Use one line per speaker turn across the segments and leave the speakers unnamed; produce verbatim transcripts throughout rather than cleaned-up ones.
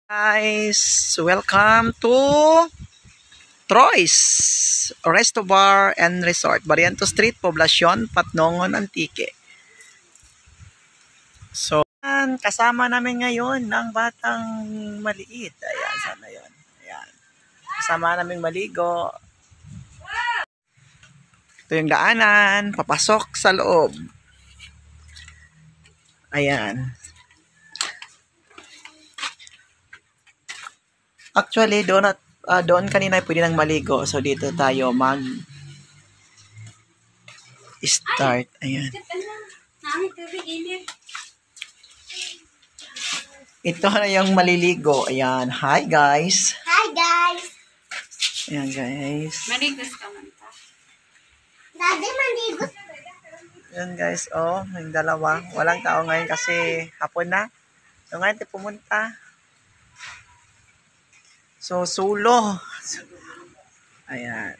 Guys, welcome to Troy's Resto Bar and Resort, Barriento Street, Poblacion, Patnongon, Antique. So, kasama namin ngayon ng batang maliit. Ayan, sana yun. Ayan. Kasama namin maligo. Ito yung daanan, papasok sa loob. Ayan. Actually, doon at uh, doon kanina pwede nang maligo. So, dito tayo mag start. Ayan. Ito na yung maliligo. Ayan. Hi, guys.
Hi, guys.
Ayan, guys.
Manigos ka man ta.
Daddy, manigos.
Ayan, guys. Oh, yung dalawa. Walang tao ngayon kasi hapon na. So, ngayon tayo pumunta. So, sulo. Ayan.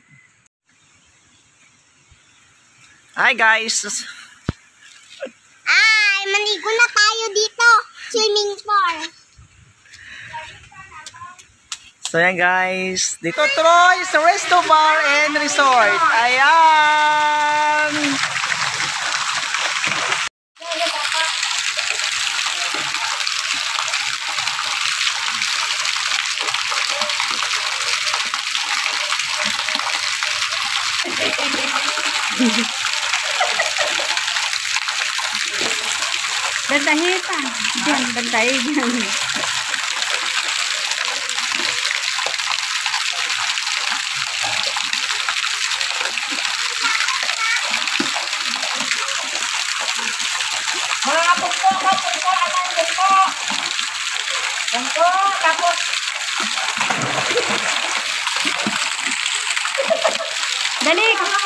Hi, guys.
Ay, maligo na tayo dito. Swimming pool.
So, ayan, guys. Dito, Troy's Resto Bar and Resort. Ayan.
Bantahitan. Diyan, bantay dyan.
Mga pungko, pungko, alam, pungko. Pungko, tapos.
Dali!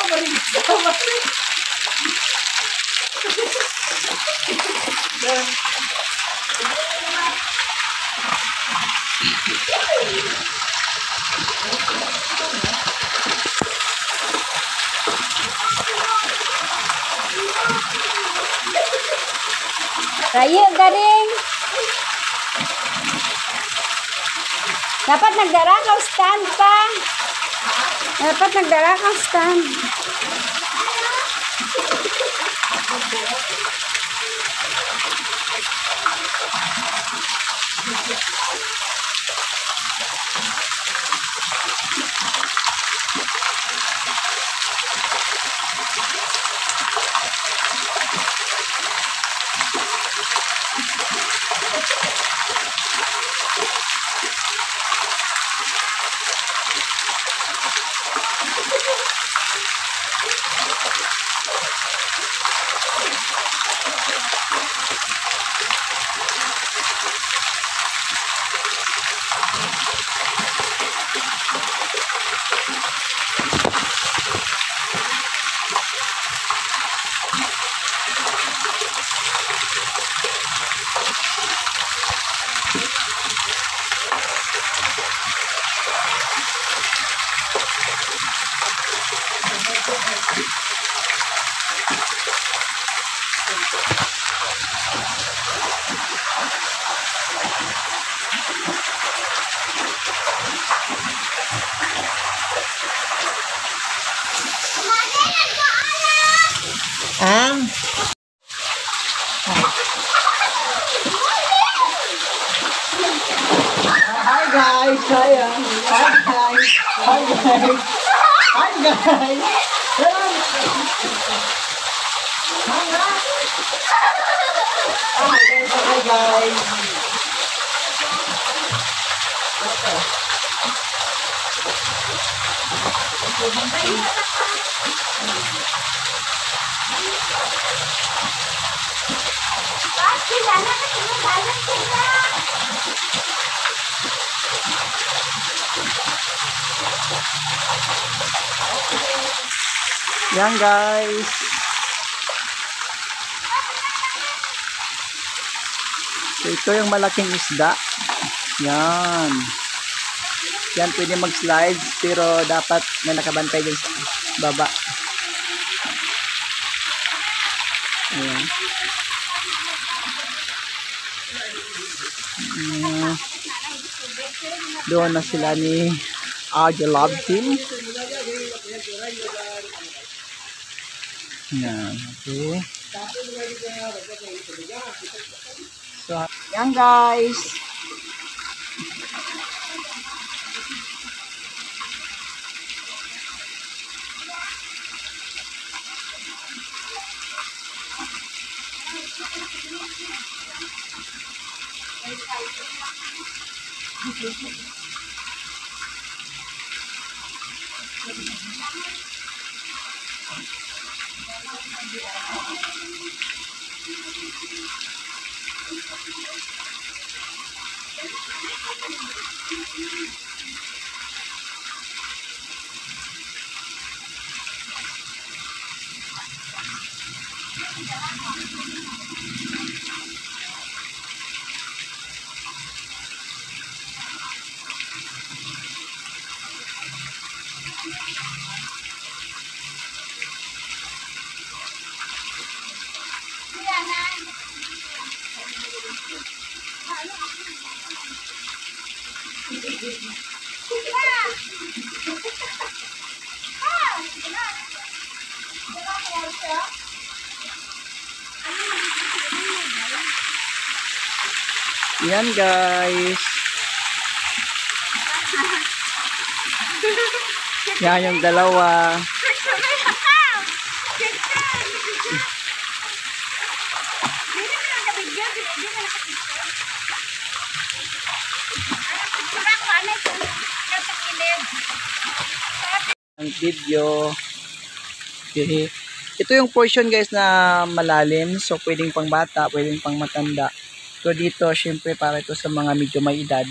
Tayo, galing! Dapat nagdara ka stand pa. Dapat nagdara ka stand.
Ang Hi guys, hi ah. Hi guys, hi guys, hi guys. Hi guys. Yan guys. So ito yung malaking isda. Yan. Yan pwede mag-slides pero dapat may nakabantay din sa baba. Ayan. Uh, doon na sila ni Audio Love Team. Yan, okay. So, yan guys. Yan guys. Yan yung dalawa. Ang video. Okay. Ito yung portion guys na malalim. So pwedeng pang bata, pwedeng pang matanda. So dito syempre para ito sa mga medyo may edad.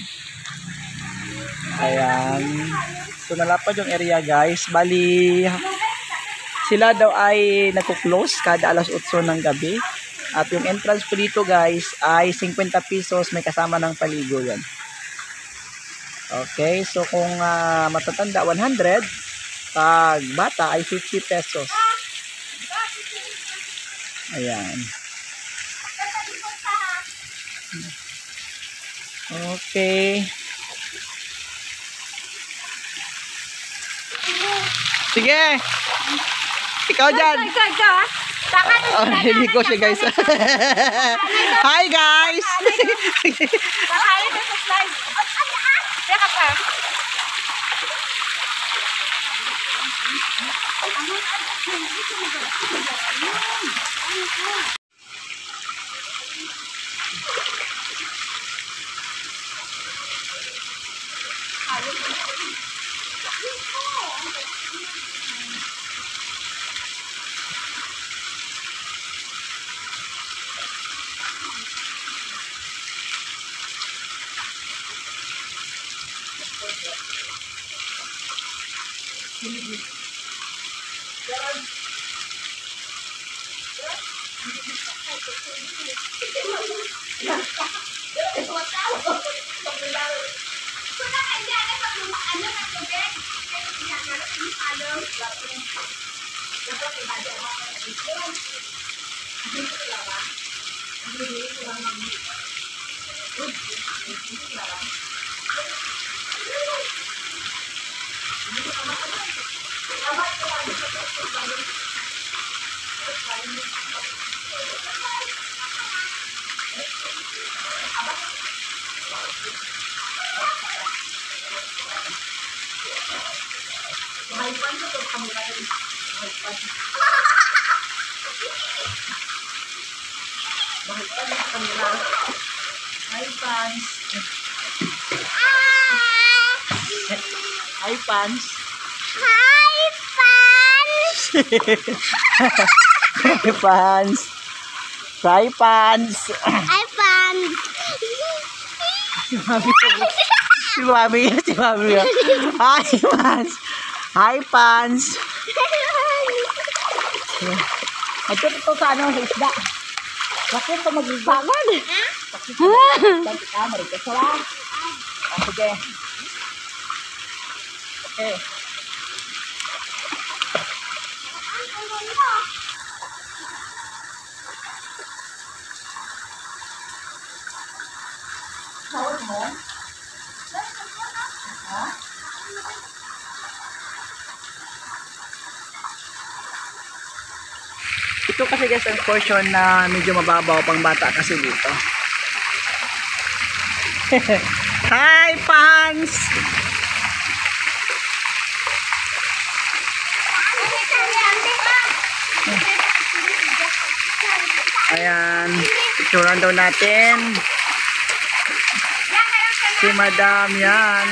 Ayan. So nalapad yung area guys. Bali sila daw ay nagko-close kada alas otso ng gabi. At yung entrance po dito guys ay fifty pesos, may kasama ng paligo yan. Okay, so kung uh, matatanda one hundred, pag bata ay fifty pesos. Ayan. Okay. Sige. Ikaw dyan.
Ikaw, ikaw, ah.
Oh, hindi ko siya guys. Hi guys.
Bakali ko sa slide. Teka pa.
Hi fans. Hi fans.
Hi, fans!
Hi fans. Hi fans.
Hi, fans!
Si Mami. Si Mami. Si Mami. Hi fans. Hi fans. Ito ito sa ano sa isda. Bakit ito magbagon? Bakit ito magbagon? Bakit ito magbagon? Sige. Okay. Ito kasi guys ang portion na medyo mababaw pang bata kasi dito. Hi, Pans! Ayan, picturean daw natin. Si Madam yan.